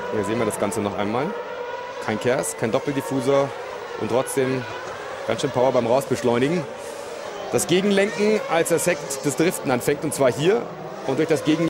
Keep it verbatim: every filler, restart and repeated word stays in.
Hier sehen wir das Ganze noch einmal. Kein Kers, kein Doppeldiffusor und trotzdem ganz schön Power beim Rausbeschleunigen. Das Gegenlenken als Effekt des Driften anfängt, und zwar hier, und durch das Gegenlenken